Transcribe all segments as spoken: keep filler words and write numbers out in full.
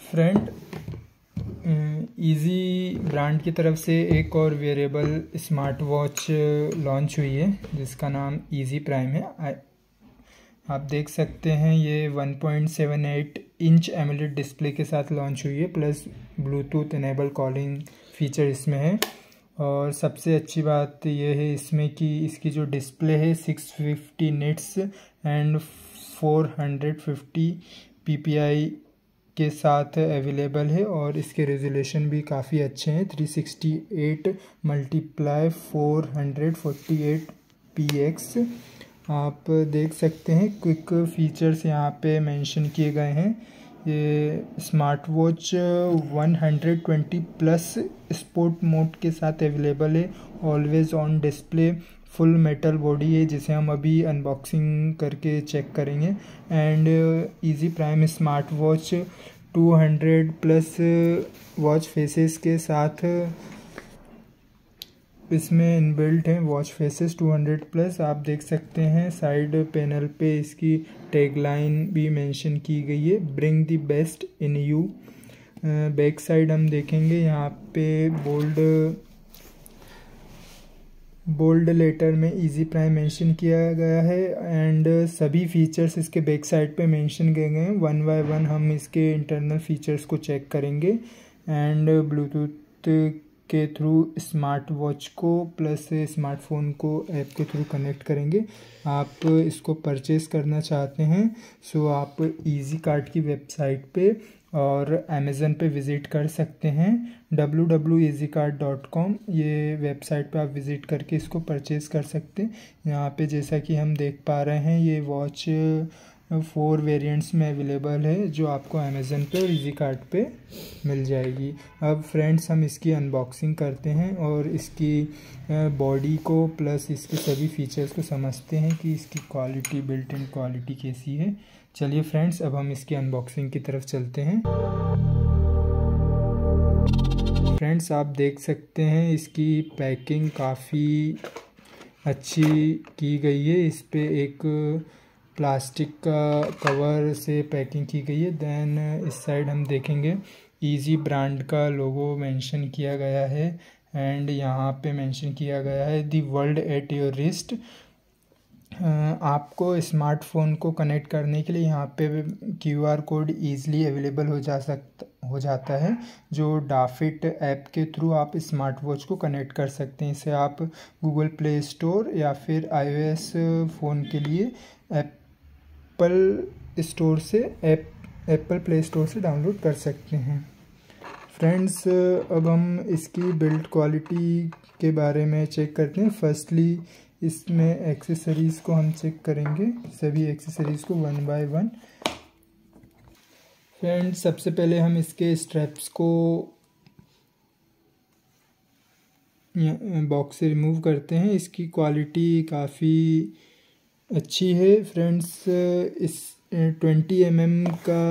Friend, easy brand की तरफ से एक और वेरेबल स्मार्ट वॉच लॉन्च हुई है जिसका नाम इजी प्राइम है। आप देख सकते हैं ये one point seven eight inch AMOLED display के साथ लॉन्च हुई है, plus Bluetooth enable calling feature इसमें है। और सबसे अच्छी बात यह है इसमें कि इसकी जो डिस्प्ले है six fifty nits and four hundred fifty P P I के साथ अवेलेबल है, और इसके रेजोल्यूशन भी काफ़ी अच्छे हैं, three sixty eight multiply four hundred forty eight P X. आप देख सकते हैं क्विक फीचर्स यहाँ पे मेंशन किए गए हैं। ये smart watch one hundred twenty plus sport mode के साथ अवेलेबल है, always on display, full metal body है जिसे हम अभी अनबॉक्सिंग करके चेक करेंगे। And Easy prime smart watch two hundred plus watch faces के साथ इसमें इनबिल्ट है watch faces two hundred plus. आप देख सकते हैं साइड पैनल पे इसकी टैगलाइन भी मेंशन की गई है, bring the best in you. Back side हम देखेंगे यहाँ पे बोल्ड बोल्ड लेटर में इजी प्राइम मेंशन किया गया है, एंड सभी फीचर्स इसके बैक साइड पे मेंशन किए गए हैं। वन बाय वन हम इसके इंटरनल फीचर्स को चेक करेंगे, एंड ब्लूटूथ के थ्रू स्मार्ट वॉच को प्लस स्मार्टफोन को ऐप के थ्रू कनेक्ट करेंगे। आप इसको परचेज़ करना चाहते हैं सो आप इजी कार्ट की वेबसाइट पे और अमेज़न पे विज़िट कर सकते हैं, W W Easy Kart dot com. ये वेबसाइट पे आप विज़िट करके इसको परचेज़ कर सकते हैं। यहाँ पे जैसा कि हम देख पा रहे हैं ये वॉच फोर वेरिएंट्स में अवेलेबल है जो आपको अमेज़न पे और इजी कार्ट पे मिल जाएगी। अब फ्रेंड्स हम इसकी अनबॉक्सिंग करते हैं और इसकी बॉडी को प्लस इसके सभी फीचर्स को समझते हैं कि इसकी क्वालिटी, बिल्ट इन क्वालिटी कैसी है। चलिए फ्रेंड्स, अब हम इसकी अनबॉक्सिंग की तरफ चलते हैं। फ्रेंड्स, आप देख सकते हैं इसकी पैकिंग काफ़ी अच्छी की गई है। इस पे एक प्लास्टिक का कवर से पैकिंग की गई है। देन इस साइड हम देखेंगे इजी ब्रांड का लोगो मेंशन किया गया है, एंड यहाँ पे मेंशन किया गया है the world at your wrist. आपको स्मार्टफोन को कनेक्ट करने के लिए यहाँ पे Q R code easily available हो जा सकता हो जाता है, जो डाफिट ऐप के थ्रू आप स्मार्ट वॉच को कनेक्ट कर सकते हैं। इसे आप गूगल प्ले स्टोर या फिर आईओएस फ़ोन के लिए एप्पल स्टोर से ऐप एप्पल प्ले स्टोर से डाउनलोड कर सकते हैं। फ्रेंड्स, अब हम इसकी बिल्ड क्वालिटी के बारे में चेक करते हैं। फर्स्टली इसमें एक्सेसरीज़ को हम चेक करेंगे, सभी एक्सेसरीज़ को वन बाय वन। फ्रेंड्स, सबसे पहले हम इसके स्ट्रैप्स को बॉक्स से रिमूव करते हैं। इसकी क्वालिटी काफ़ी अच्छी है। फ्रेंड्स, इस ट्वेंटी एम एम का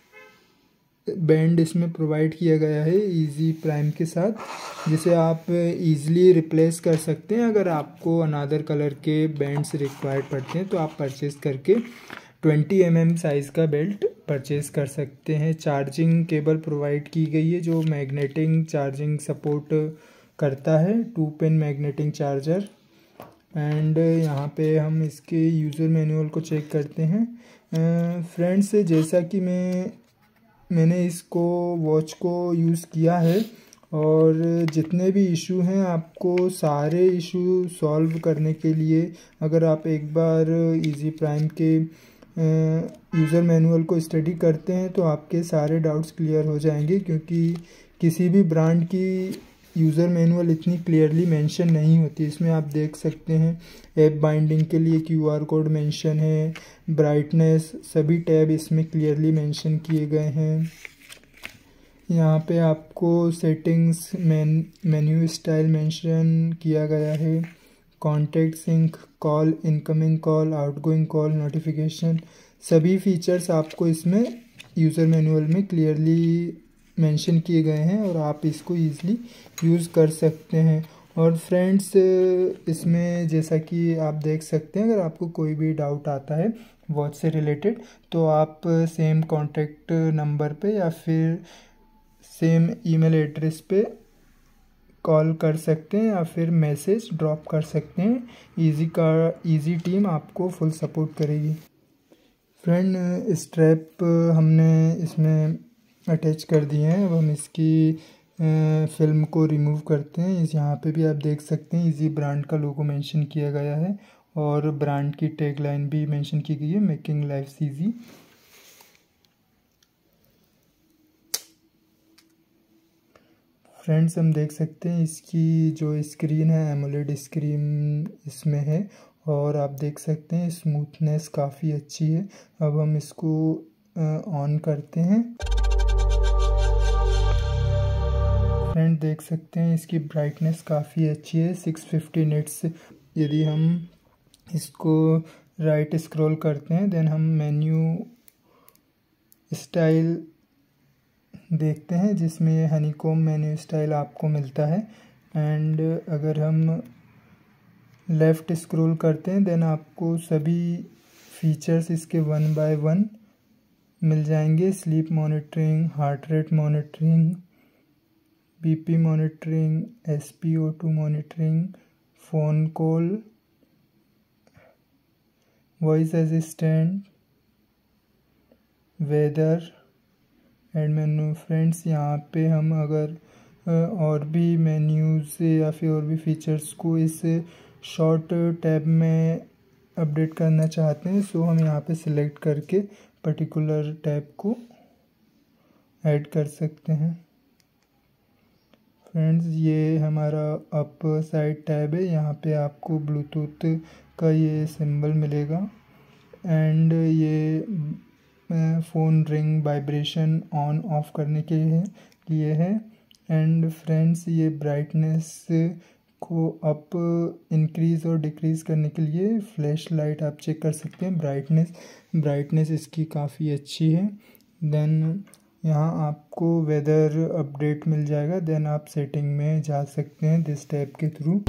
बैंड इसमें प्रोवाइड किया गया है इजी प्राइम के साथ, जिसे आप इजीली रिप्लेस कर सकते हैं। अगर आपको अनदर कलर के बैंड्स रिक्वायर्ड पड़ते हैं तो आप परचेज़ करके ट्वेंटी एम एम साइज़ का बेल्ट परचेज़ कर सकते हैं। चार्जिंग केबल प्रोवाइड की गई है जो मैग्नेटिक चार्जिंग सपोर्ट करता है, two pin magnetic charger. And यहाँ पे हम इसके यूज़र मैनुअल को चेक करते हैं। फ्रेंड्स, जैसा कि मैं मैंने इसको वॉच को यूज़ किया है और जितने भी इशू हैं आपको सारे इशू सॉल्व करने के लिए अगर आप एक बार इजी प्राइम के यूज़र मैनुअल को स्टडी करते हैं तो आपके सारे डाउट्स क्लियर हो जाएंगे, क्योंकि किसी भी ब्रांड की यूज़र मैनुअल इतनी क्लियरली मेंशन नहीं होती। इसमें आप देख सकते हैं ऐप बाइंडिंग के लिए क्यू आर कोड मेंशन है, ब्राइटनेस, सभी टैब इसमें क्लियरली मेंशन किए गए हैं। यहाँ पे आपको settings, main menu style mention किया गया है, contact sync, call, incoming call, outgoing call, notification, सभी फीचर्स आपको इसमें यूज़र मैनुअल में क्लियरली मेंशन किए गए हैं और आप इसको ईज़िली यूज़ कर सकते हैं। और फ्रेंड्स, इसमें जैसा कि आप देख सकते हैं, अगर आपको कोई भी डाउट आता है वॉच से रिलेटेड, तो आप सेम कॉन्टैक्ट नंबर पे या फिर सेम ईमेल एड्रेस पे कॉल कर सकते हैं या फिर मैसेज ड्रॉप कर सकते हैं। इजी का इजी टीम आपको फुल सपोर्ट करेगी। फ्रेंड, स्ट्रैप हमने इसमें अटैच कर दिए हैं। अब हम इसकी फिल्म को रिमूव करते हैं। इस यहाँ पे भी आप देख सकते हैं इजी ब्रांड का लोगो मेंशन किया गया है और ब्रांड की टैगलाइन भी मेंशन की गई है, मेकिंग लाइफ इजी। फ्रेंड्स, हम देख सकते हैं इसकी जो स्क्रीन है एमोलेड स्क्रीन इसमें है और आप देख सकते हैं स्मूथनेस काफ़ी अच्छी है। अब हम इसको ऑन करते हैं। फ्रेंड, देख सकते हैं इसकी ब्राइटनेस काफ़ी अच्छी है, सिक्स फिफ्टी निट्स। यदि हम इसको राइट स्क्रॉल करते हैं देन हम मेन्यू स्टाइल देखते हैं जिसमें ये हनीकॉम मेन्यू स्टाइल आपको मिलता है। एंड अगर हम लेफ़्ट स्क्रॉल करते हैं देन आपको सभी फीचर्स इसके वन बाय वन मिल जाएंगे। Sleep monitoring, heart rate monitoring, BP monitoring, S P O two monitoring, phone call, voice assistant, weather and menu. Friends, यहाँ पे हम अगर और भी मेन्यूज़ या फिर और भी फीचर्स को इस शॉर्ट टैब में अपडेट करना चाहते हैं सो हम यहाँ पे सिलेक्ट करके पर्टिकुलर टैब को ऐड कर सकते हैं। फ्रेंड्स, ये हमारा अप साइड टैब है। यहाँ पे आपको ब्लूटूथ का ये सिंबल मिलेगा एंड ये phone ring vibration on off करने के लिए है। एंड फ्रेंड्स, ये ब्राइटनेस को अप इंक्रीज़ और डिक्रीज़ करने के लिए फ्लैश लाइट आप चेक कर सकते हैं। ब्राइटनेस ब्राइटनेस इसकी काफ़ी अच्छी है। देन यहाँ आपको वेदर अपडेट मिल जाएगा। देन आप सेटिंग में जा सकते हैं दिस टैब के थ्रू।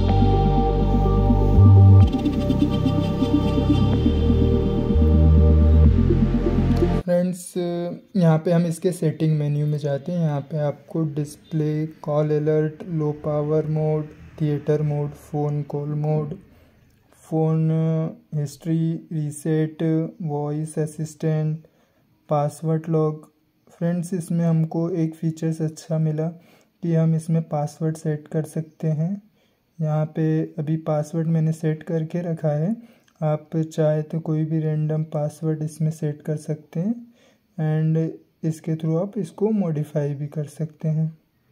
फ्रेंड्स, यहाँ पे हम इसके सेटिंग मेन्यू में जाते हैं। यहाँ पे आपको display, call alert, low power mode, theatre mode, phone call mode, phone history, reset, voice assistant, password lock. Friends, इसमें हमको एक फीचर्स अच्छा मिला कि हम इसमें पासवर्ड सेट कर सकते हैं। यहाँ पे अभी पासवर्ड मैंने सेट करके रखा है, आप चाहे तो कोई भी रैंडम पासवर्ड इसमें सेट कर सकते हैं एंड इसके थ्रू आप इसको मॉडिफाई भी कर सकते हैं।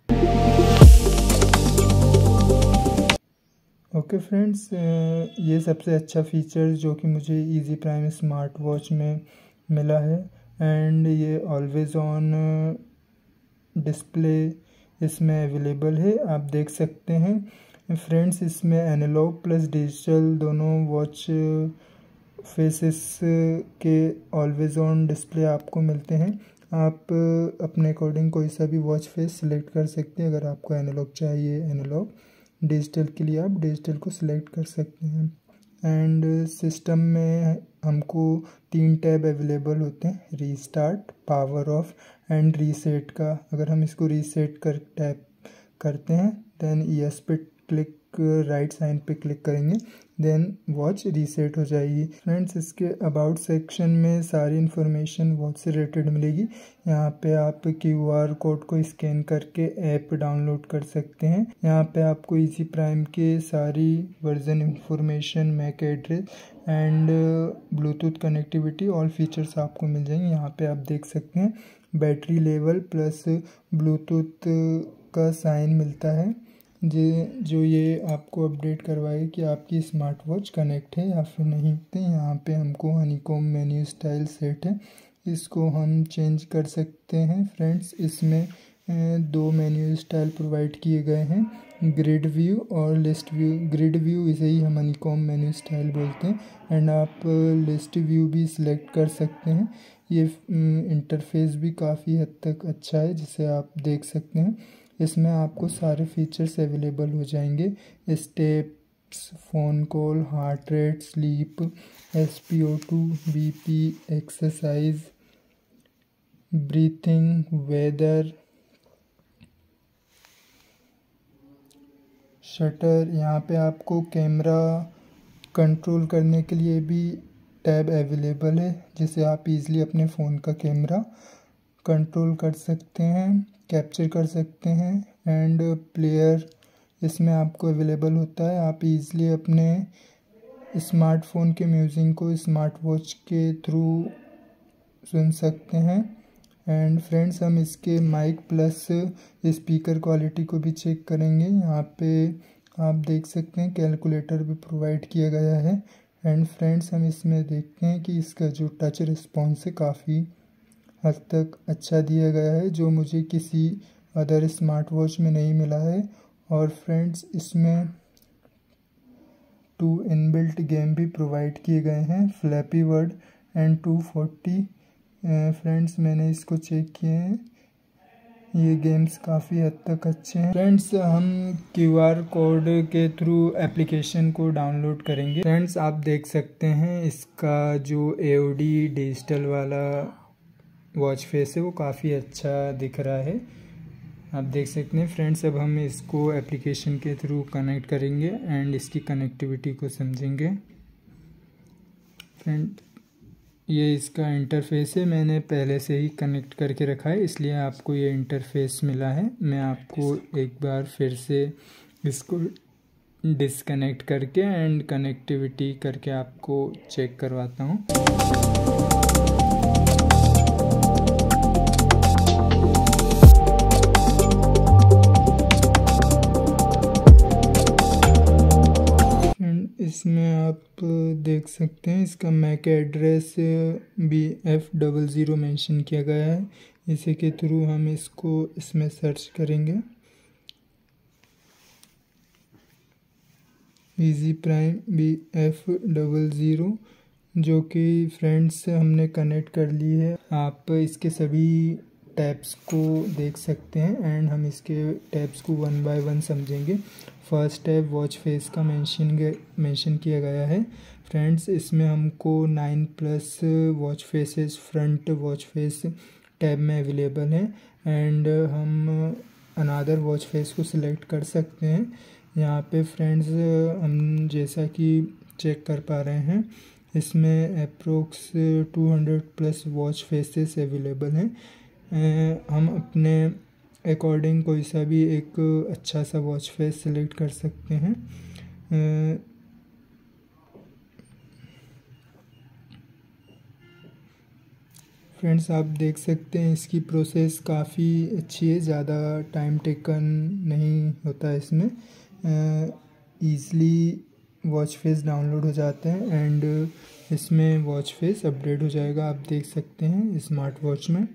ओके फ्रेंड्स, ये सबसे अच्छा फीचर जो कि मुझे इजी प्राइम स्मार्ट वॉच में मिला है। एंड ये ऑलवेज़ ऑन डिस्प्ले इसमें अवेलेबल है, आप देख सकते हैं। फ्रेंड्स, इसमें एनालॉग प्लस डिजिटल दोनों वॉच फेसेस के ऑलवेज़ ऑन डिस्प्ले आपको मिलते हैं। आप अपने अकॉर्डिंग कोई सा भी वॉच फेस सिलेक्ट कर सकते हैं। अगर आपको एनालॉग चाहिए एनालॉग, डिजिटल के लिए आप डिजिटल को सिलेक्ट कर सकते हैं। एंड सिस्टम में हमको तीन टैब अवेलेबल होते हैं, restart, power off and reset का। अगर हम इसको रीसेट कर टैप करते हैं देन यस पे क्लिक, राइट साइन पे क्लिक करेंगे देन वॉच रीसेट हो जाएगी। फ्रेंड्स, इसके अबाउट सेक्शन में सारी इन्फॉर्मेशन वॉच से रिलेटेड मिलेगी। यहाँ पे आप क्यू आर कोड को स्कैन करके ऐप डाउनलोड कर सकते हैं। यहाँ पे आपको इजी प्राइम के सारी version information, MAC address and Bluetooth connectivity all features आपको मिल जाएंगे। यहाँ पे आप देख सकते हैं बैटरी लेवल प्लस ब्लूटूथ का साइन मिलता है जे जो ये आपको अपडेट करवाएगा कि आपकी स्मार्ट वॉच कनेक्ट है या फिर नहीं। तो यहाँ पे हमको हनीकॉम मेन्यू स्टाइल सेट है, इसको हम चेंज कर सकते हैं। फ्रेंड्स, इसमें दो मेन्यू स्टाइल प्रोवाइड किए गए हैं, ग्रिड व्यू और लिस्ट व्यू। ग्रिड व्यू इसे ही हम हनीकॉम मेन्यू स्टाइल बोलते हैं एंड आप लिस्ट व्यू भी सिलेक्ट कर सकते हैं। ये इंटरफेस भी काफ़ी हद तक अच्छा है जिसे आप देख सकते हैं। इसमें आपको सारे फीचर्स अवेलेबल हो जाएंगे, step, phone call, heart rate, sleep, S P O two, B P, exercise, breathing, weather, shutter. यहाँ पे आपको कैमरा कंट्रोल करने के लिए भी टैब अवेलेबल है, जिसे आप इजीली अपने फ़ोन का कैमरा कंट्रोल कर सकते हैं, कैप्चर कर सकते हैं। एंड प्लेयर इसमें आपको अवेलेबल होता है। आप इजीली अपने स्मार्टफ़ोन के म्यूज़िक को स्मार्ट वॉच के थ्रू सुन सकते हैं। एंड फ्रेंड्स, हम इसके माइक प्लस स्पीकर क्वालिटी को भी चेक करेंगे। यहाँ पे आप देख सकते हैं कैलकुलेटर भी प्रोवाइड किया गया है। एंड फ्रेंड्स, हम इसमें देखते हैं कि इसका जो टच रिस्पॉन्स है काफ़ी हद तक अच्छा दिया गया है, जो मुझे किसी अदर स्मार्ट वॉच में नहीं मिला है। और फ्रेंड्स, इसमें टू इनबिल्ट गेम भी प्रोवाइड किए गए हैं, flappy bird and two forty. Friends, मैंने इसको चेक किए हैं, ये गेम्स काफ़ी हद तक अच्छे हैं। फ्रेंड्स, हम क्यू आर कोड के थ्रू एप्लीकेशन को डाउनलोड करेंगे। फ्रेंड्स, आप देख सकते हैं इसका जो ए ओ डी डिजिटल वाला वॉच फेस है वो काफ़ी अच्छा दिख रहा है, आप देख सकते हैं। फ्रेंड्स, अब हम इसको एप्लीकेशन के थ्रू कनेक्ट करेंगे एंड इसकी कनेक्टिविटी को समझेंगे। फ्रेंड, ये इसका इंटरफेस है, मैंने पहले से ही कनेक्ट करके रखा है, इसलिए आपको ये इंटरफेस मिला है। मैं आपको एक बार फिर से इसको डिसकनेक्ट करके एंड कनेक्टिविटी करके आपको चेक करवाता हूँ। इसमें आप देख सकते हैं इसका MAC address B F double zero mention किया गया है। इसी के थ्रू हम इसको इसमें सर्च करेंगे, Easy Prime B F double zero, जो कि फ्रेंड्स हमने कनेक्ट कर ली है। आप इसके सभी टैब्स को देख सकते हैं एंड हम इसके टैब्स को वन बाय वन समझेंगे। फर्स्ट टैब वॉच फेस का मेंशन मेंशन किया गया है। फ्रेंड्स, इसमें हमको nine plus watch faces front watch face tab में अवेलेबल है एंड हम अनदर वॉच फेस को सिलेक्ट कर सकते हैं। यहाँ पे फ्रेंड्स, हम जैसा कि चेक कर पा रहे हैं, इसमें approx two hundred plus watch faces available हैं। हम अपने अकॉर्डिंग कोई सा भी एक अच्छा सा वॉच फेस सिलेक्ट कर सकते हैं। फ्रेंड्स, आप देख सकते हैं इसकी प्रोसेस काफ़ी अच्छी है, ज़्यादा टाइम टेकन नहीं होता है इसमें। ईज़िली वॉच फेस डाउनलोड हो जाते हैं एंड इसमें वॉच फेस अपडेट हो जाएगा, आप देख सकते हैं स्मार्ट वॉच में।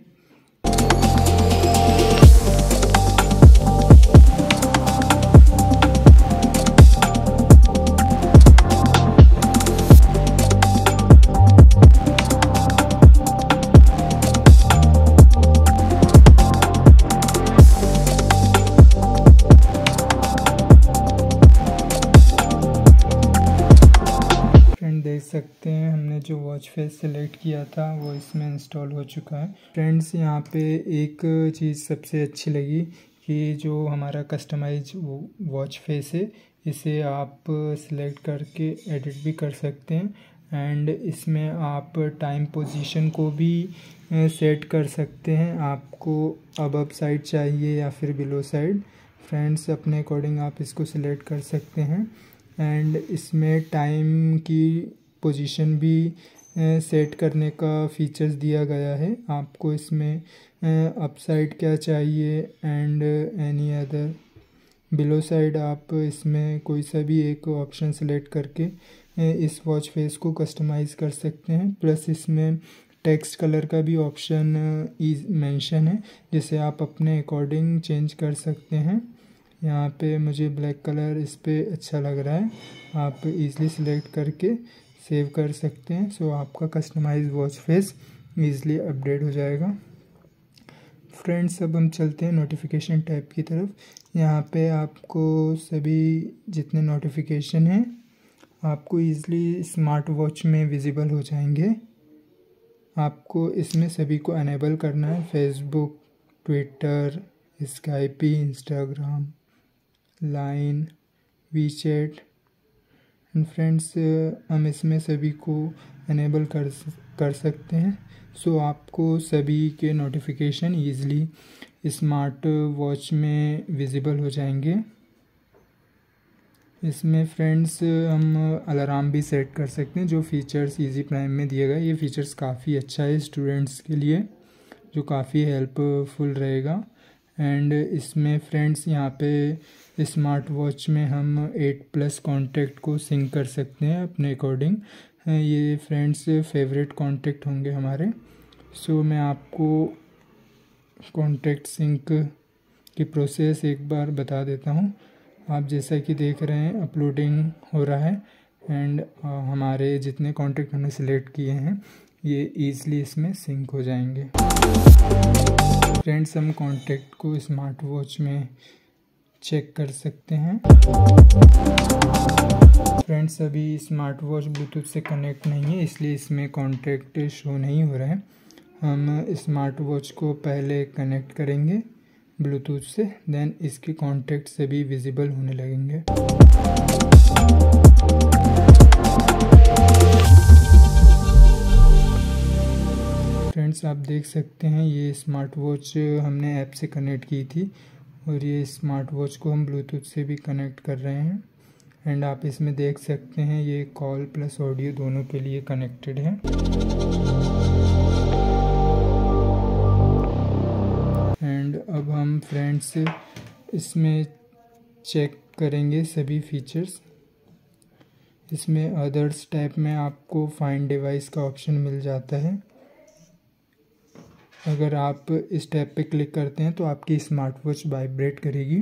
देख सकते हैं हमने जो वॉच फेस सेलेक्ट किया था वो इसमें इंस्टॉल हो चुका है। फ्रेंड्स, यहाँ पे एक चीज़ सबसे अच्छी लगी कि जो हमारा कस्टमाइज वॉच फेस है, इसे आप सिलेक्ट करके एडिट भी कर सकते हैं एंड इसमें आप टाइम पोजीशन को भी सेट कर सकते हैं। आपको अबव साइड चाहिए या फिर बिलो साइड, फ्रेंड्स अपने अकॉर्डिंग आप इसको सिलेक्ट कर सकते हैं एंड इसमें टाइम की पोजीशन भी सेट करने का फीचर्स दिया गया है। आपको इसमें अप साइड क्या चाहिए and any other below side, आप इसमें कोई सा भी एक ऑप्शन सेलेक्ट करके इस वॉच फेस को कस्टमाइज़ कर सकते हैं। प्लस इसमें टेक्स्ट कलर का भी ऑप्शन मेंशन है, जिसे आप अपने अकॉर्डिंग चेंज कर सकते हैं। यहाँ पे मुझे ब्लैक कलर इस पर अच्छा लग रहा है, आप इजीली सिलेक्ट करके सेव कर सकते हैं। सो आपका customise watch face easily update हो जाएगा। फ्रेंड्स अब हम चलते हैं नोटिफिकेशन टैब की तरफ। यहाँ पे आपको सभी जितने नोटिफिकेशन हैं आपको ईज़िली स्मार्ट वॉच में विजिबल हो जाएंगे। आपको इसमें सभी को अनेबल करना है, Facebook, Twitter, Skype, Instagram, Line, WeChat and friends हम इसमें सभी को अनेबल कर कर सकते हैं। सो आपको सभी के नोटिफिकेशन ईज़िली स्मार्ट वॉच में विजिबल हो जाएंगे। इसमें फ्रेंड्स हम अलार्म भी सेट कर सकते हैं, जो फीचर्स इजी प्राइम में दिए गए। ये फीचर्स काफ़ी अच्छा है स्टूडेंट्स के लिए, जो काफ़ी हेल्पफुल रहेगा। एंड इसमें फ्रेंड्स यहाँ पे स्मार्ट वॉच में हम एट प्लस कॉन्टैक्ट को सिंक कर सकते हैं अपने अकॉर्डिंग। ये फ्रेंड्स फेवरेट कॉन्टैक्ट होंगे हमारे। सो मैं आपको कॉन्टैक्ट सिंक की प्रोसेस एक बार बता देता हूँ। आप जैसा कि देख रहे हैं अपलोडिंग हो रहा है एंड हमारे जितने कॉन्टैक्ट हमने सिलेक्ट किए हैं ये ईज़िली इसमें सिंक हो जाएंगे। फ्रेंड्स हम कॉन्टैक्ट को स्मार्ट वॉच में चेक कर सकते हैं। फ्रेंड्स अभी स्मार्ट वॉच ब्लूटूथ से कनेक्ट नहीं है, इसलिए इसमें कॉन्टैक्ट शो नहीं हो रहा है। हम स्मार्ट वॉच को पहले कनेक्ट करेंगे ब्लूटूथ से, देन इसके कॉन्टैक्ट से भी विजिबल होने लगेंगे। फ्रेंड्स आप देख सकते हैं ये स्मार्ट वॉच हमने ऐप से कनेक्ट की थी और ये स्मार्ट वॉच को हम ब्लूटूथ से भी कनेक्ट कर रहे हैं। एंड आप इसमें देख सकते हैं ये कॉल प्लस ऑडियो दोनों के लिए कनेक्टेड है। एंड अब हम फ्रेंड्स इसमें चेक करेंगे सभी फीचर्स। इसमें अदर्स टैब में आपको फाइंड डिवाइस का ऑप्शन मिल जाता है। अगर आप इस टैब पे क्लिक करते हैं तो आपकी स्मार्ट वॉच वाइब्रेट करेगी।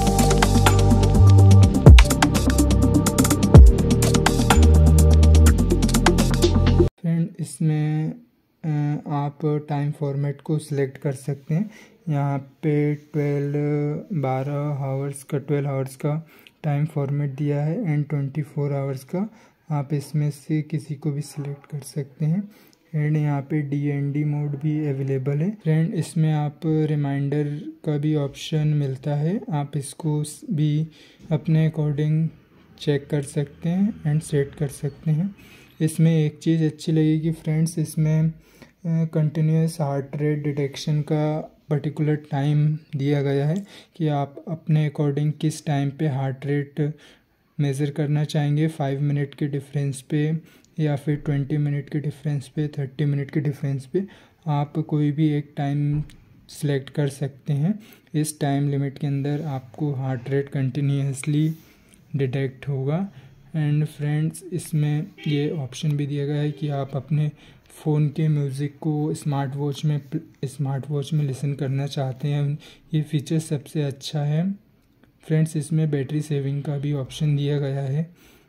फ्रेंड इसमें आप टाइम फॉर्मेट को सिलेक्ट कर सकते हैं। यहाँ पे ट्वेल्व बारह आवर्स का ट्वेल्व आवर्स का टाइम फॉर्मेट दिया है एंड ट्वेंटी फोर आवर्स का। आप इसमें से किसी को भी सिलेक्ट कर सकते हैं। एंड यहाँ पे डी एन डी मोड भी अवेलेबल है। फ्रेंड इसमें आप रिमाइंडर का भी ऑप्शन मिलता है, आप इसको भी अपने अकॉर्डिंग चेक कर सकते हैं एंड सेट कर सकते हैं। इसमें एक चीज़ अच्छी लगेगी फ्रेंड्स, इसमें कंटिन्यूस हार्ट रेट डिटेक्शन का पर्टिकुलर टाइम दिया गया है कि आप अपने अकॉर्डिंग किस टाइम पे हार्ट रेट मेज़र करना चाहेंगे, फाइव मिनट के डिफरेंस पे या फिर ट्वेंटी मिनट के डिफरेंस पे, थर्टी मिनट के डिफरेंस पे। आप कोई भी एक टाइम सेलेक्ट कर सकते हैं। इस टाइम लिमिट के अंदर आपको हार्ट रेट कंटिन्यूसली डिटेक्ट होगा। एंड फ्रेंड्स इसमें ये ऑप्शन भी दिया गया है कि आप अपने फ़ोन के म्यूज़िक को स्मार्ट वॉच में स्मार्ट वॉच में लिसन करना चाहते हैं। ये फीचर सबसे अच्छा है। फ्रेंड्स इसमें बैटरी सेविंग का भी ऑप्शन दिया गया है।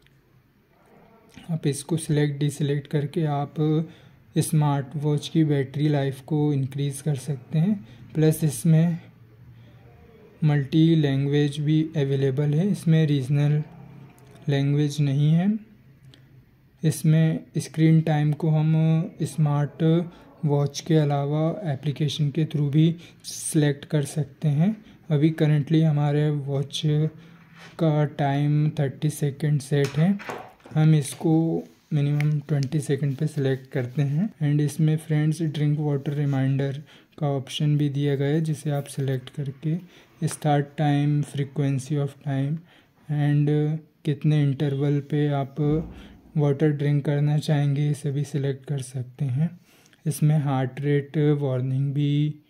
आप इसको सिलेक्ट डिसलेक्ट करके आप स्मार्ट वॉच की बैटरी लाइफ को इंक्रीज़ कर सकते हैं। प्लस इसमें मल्टी लैंग्वेज भी अवेलेबल है, इसमें रीजनल लैंग्वेज नहीं है। इसमें स्क्रीन टाइम को हम स्मार्ट वॉच के अलावा एप्लीकेशन के थ्रू भी सिलेक्ट कर सकते हैं। अभी करंटली हमारे वॉच का टाइम थर्टी सेकेंड सेट है, हम इसको मिनिमम ट्वेंटी सेकेंड पे सिलेक्ट करते हैं। एंड इसमें फ्रेंड्स ड्रिंक वाटर रिमाइंडर का ऑप्शन भी दिया गया है, जिसे आप सिलेक्ट करके start time, frequency of time and कितने इंटरवल पे आप वाटर ड्रिंक करना चाहेंगे इसे भी सिलेक्ट कर सकते हैं। इसमें हार्ट रेट वार्निंग भी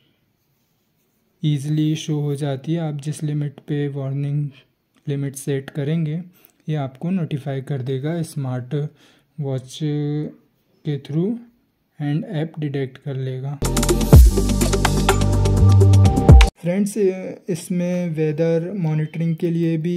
ईज़िली शो हो जाती है। आप जिस लिमिट पे वार्निंग लिमिट सेट करेंगे ये आपको नोटिफाई कर देगा स्मार्ट वॉच के थ्रू एंड ऐप डिटेक्ट कर लेगा। फ्रेंड्स इसमें वेदर मॉनिटरिंग के लिए भी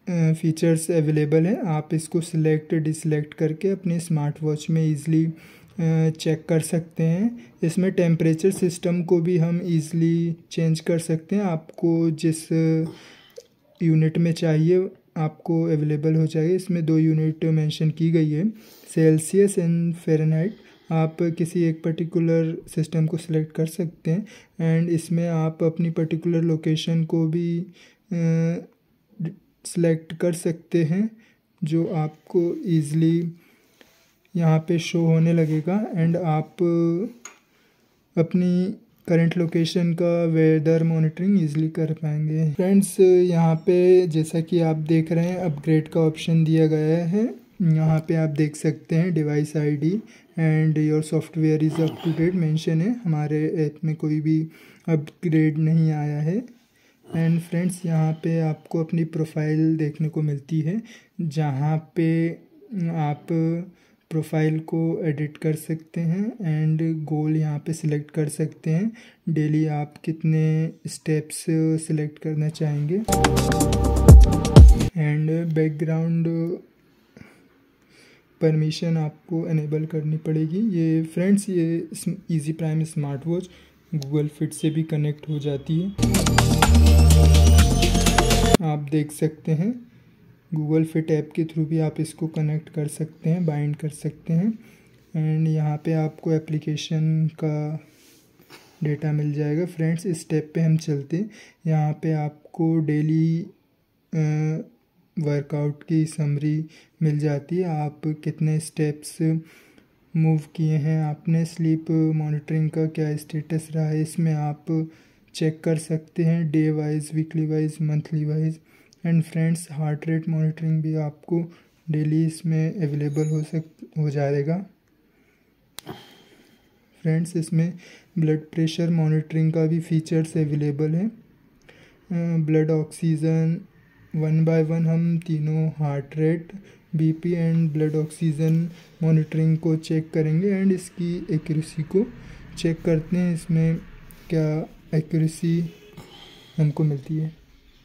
फीचर्स अवेलेबल है। आप इसको सिलेक्ट डिसलेक्ट करके अपने स्मार्ट वॉच में ईज़िली चेक कर सकते हैं। इसमें टेम्परेचर सिस्टम को भी हम इजीली चेंज कर सकते हैं। आपको जिस यूनिट में चाहिए आपको अवेलेबल हो जाएगा। इसमें दो यूनिट मेंशन की गई है, सेल्सियस एंड फ़ारेनहाइट। आप किसी एक पर्टिकुलर सिस्टम को सिलेक्ट कर सकते हैं एंड इसमें आप अपनी पर्टिकुलर लोकेशन को भी सिलेक्ट कर सकते हैं, जो आपको ईज़िली यहाँ पे शो होने लगेगा एंड आप अपनी करंट लोकेशन का वेदर मॉनिटरिंग ईज़िली कर पाएंगे। फ्रेंड्स, यहाँ पे जैसा कि आप देख रहे हैं अपग्रेड का ऑप्शन दिया गया है। यहाँ पे आप देख सकते हैं device ID and your software is up to date mention है। हमारे ऐप में कोई भी अपग्रेड नहीं आया है। एंड फ्रेंड्स, यहाँ पे आपको अपनी प्रोफाइल देखने को मिलती है, जहाँ पे आप प्रोफाइल को एडिट कर सकते हैं एंड गोल यहाँ पे सिलेक्ट कर सकते हैं। डेली आप कितने स्टेप्स सिलेक्ट करना चाहेंगे एंड बैकग्राउंड परमिशन आपको एनेबल करनी पड़ेगी। ये फ्रेंड्स, ये easy prime smart watch Google fit से भी कनेक्ट हो जाती है। आप देख सकते हैं गूगल फिट ऐप के थ्रू भी आप इसको कनेक्ट कर सकते हैं, बाइंड कर सकते हैं एंड यहाँ पे आपको एप्लीकेशन का डेटा मिल जाएगा। फ्रेंड्स, इस स्टेप पे हम चलते हैं। यहाँ पे आपको डेली वर्कआउट की समरी मिल जाती है। आप कितने स्टेप्स मूव किए हैं, आपने स्लीप मॉनिटरिंग का क्या स्टेटस रहा है, इसमें आप चेक कर सकते हैं day wise, weekly wise, monthly wise. And friends, heart rate monitoring भी आपको डेली इसमें अवेलेबल हो सक हो जाएगा। फ्रेंड्स, इसमें ब्लड प्रेशर मॉनिटरिंग का भी फीचर्स अवेलेबल है। Blood oxygen one by one हम तीनों heart rate, BP and blood oxygen monitoring को चेक करेंगे एंड इसकी एक्यूरेसी को चेक करते हैं, इसमें क्या एक्यूरेसी हमको मिलती है।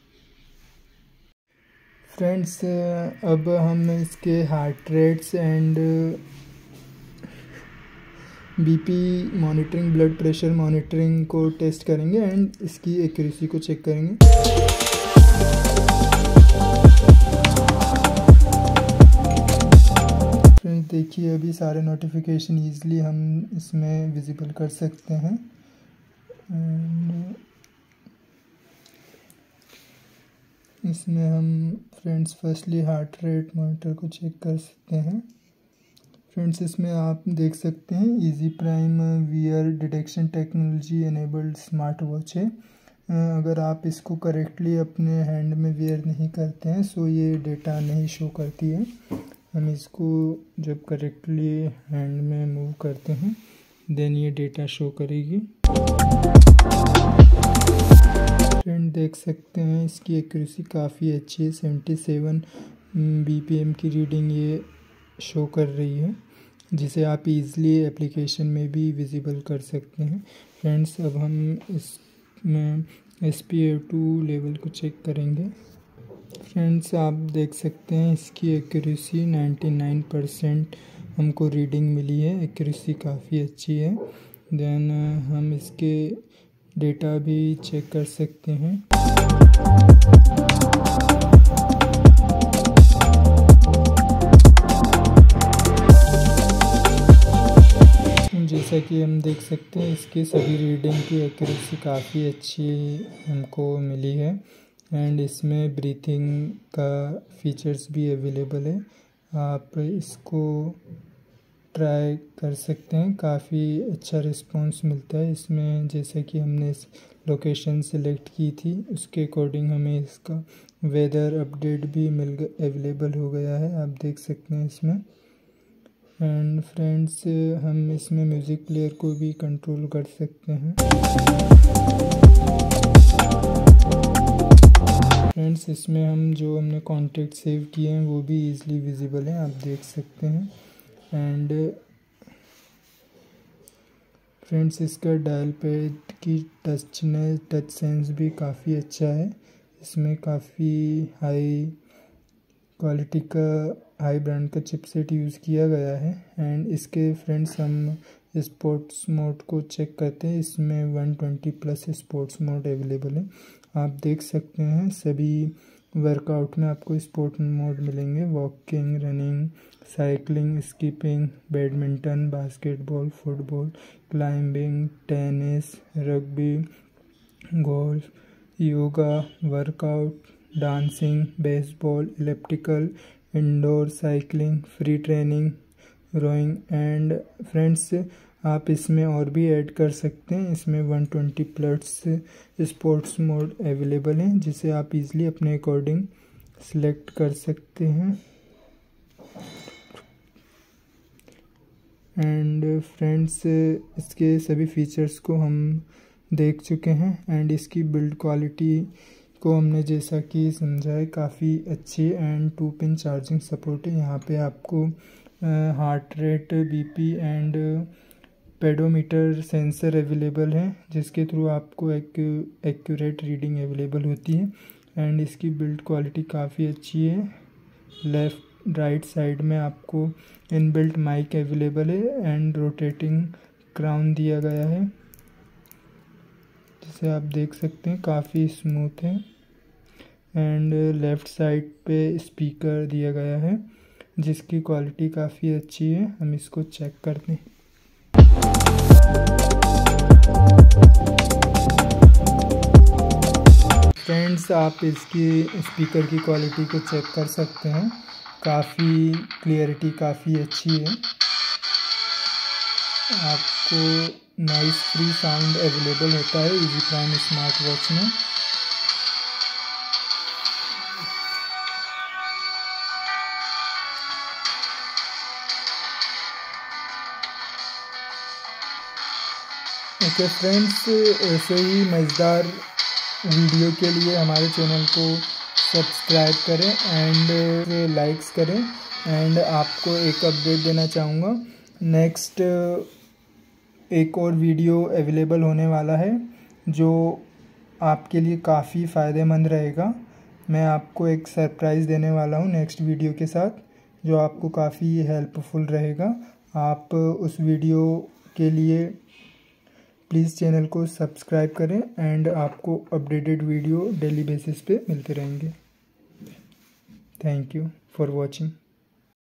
फ्रेंड्स, अब हम इसके heart rates and BP monitoring, blood pressure monitoring को टेस्ट करेंगे एंड इसकी एक्यूरेसी को चेक करेंगे। फ्रेंड्स, देखिए अभी सारे नोटिफिकेशन ईज़िली हम इसमें विजिबल कर सकते हैं। इसमें हम friends firstly heart rate monitor को चेक कर सकते हैं। फ्रेंड्स, इसमें आप देख सकते हैं easy prime wear detection technology enabled smart watch है। अगर आप इसको करेक्टली अपने हैंड में वियर नहीं करते हैं सो ये डेटा नहीं शो करती है। हम इसको जब करेक्टली हैंड में मूव करते हैं देन ये डेटा शो करेगी। फ्रेंड, देख सकते हैं इसकी एक्यूरेसी काफ़ी अच्छी है, सेवेंटी सेवन बीपीएम की रीडिंग ये शो कर रही है, जिसे आप इजीली एप्लीकेशन में भी विजिबल कर सकते हैं। फ्रेंड्स, अब हम इसमें S P A two level को चेक करेंगे। फ्रेंड्स, आप देख सकते हैं इसकी एक्यूरेसी नाइन्टी नाइन परसेंट हमको रीडिंग मिली है, एक्यूरेसी काफ़ी अच्छी है। देन हम इसके डेटा भी चेक कर सकते हैं। जैसा कि हम देख सकते हैं इसकी सभी रीडिंग की एक्यूरेसी काफ़ी अच्छी हमको मिली है एंड इसमें ब्रीथिंग का फीचर्स भी अवेलेबल है। आप इसको ट्राई कर सकते हैं, काफ़ी अच्छा रिस्पांस मिलता है इसमें। जैसे कि हमने इस लोकेशन सेलेक्ट की थी उसके अकॉर्डिंग हमें इसका वेदर अपडेट भी मिल अवेलेबल हो गया है, आप देख सकते हैं इसमें। एंड फ्रेंड्स, हम इसमें म्यूज़िक प्लेयर को भी कंट्रोल कर सकते हैं। फ्रेंड्स, इसमें हम जो हमने कॉन्टैक्ट सेव किए हैं वो भी इजीली विजिबल हैं, आप देख सकते हैं। एंड फ्रेंड्स, इसका डायल पैड की टचनेस टच सेंस भी काफ़ी अच्छा है। इसमें काफ़ी हाई क्वालिटी का हाई ब्रांड का चिपसेट यूज़ किया गया है। एंड इसके फ्रेंड्स हम स्पोर्ट्स मोड को चेक करते हैं। इसमें one twenty plus sports mode available है। आप देख सकते हैं सभी वर्कआउट में आपको स्पोर्ट मोड मिलेंगे। Walking, running, cycling, skipping, badminton, basketball, football, climbing, tennis, rugby, golf, yoga, workout, dancing, baseball, elliptical, indoor cycling, free training, rowing. And friends आप इसमें और भी ऐड कर सकते हैं। इसमें one twenty plus sports mode available हैं जिसे आप इजीली अपने अकॉर्डिंग सिलेक्ट कर सकते हैं। एंड फ्रेंड्स इसके सभी फीचर्स को हम देख चुके हैं। एंड इसकी बिल्ड क्वालिटी को हमने जैसा कि समझा है काफ़ी अच्छी। And two pin charging support है। यहाँ पे आपको heart rate, BP and pedometer sensor available है जिसके थ्रू आपको एक एक्यूरेट रीडिंग अवेलेबल होती है। एंड इसकी बिल्ड क्वालिटी काफ़ी अच्छी है। लेफ़्ट राइट साइड में आपको इनबिल्ट माइक अवेलेबल है एंड रोटेटिंग क्राउन दिया गया है जिसे आप देख सकते हैं काफ़ी स्मूथ है। एंड लेफ़्ट साइड पे स्पीकर दिया गया है जिसकी क्वालिटी काफ़ी अच्छी है। हम इसको चेक करते हैं। फ्रेंड्स आप इसकी स्पीकर की क्वालिटी को चेक कर सकते हैं। काफ़ी क्लियरिटी काफ़ी अच्छी है। आपको नॉइस फ्री साउंड अवेलेबल होता है इजी प्राइम स्मार्ट वॉच में। ओके फ्रेंड्स, ऐसे ही मज़ेदार वीडियो के लिए हमारे चैनल को सब्सक्राइब करें एंड लाइक्स करें। एंड आपको एक अपडेट देना चाहूँगा, नेक्स्ट एक और वीडियो अवेलेबल होने वाला है जो आपके लिए काफ़ी फ़ायदेमंद रहेगा। मैं आपको एक सरप्राइज़ देने वाला हूँ नेक्स्ट वीडियो के साथ जो आपको काफ़ी हेल्पफुल रहेगा। आप उस वीडियो के लिए प्लीज़ चैनल को सब्सक्राइब करें एंड आपको अपडेटेड वीडियो डेली बेसिस पे मिलते रहेंगे। Thank you for watching.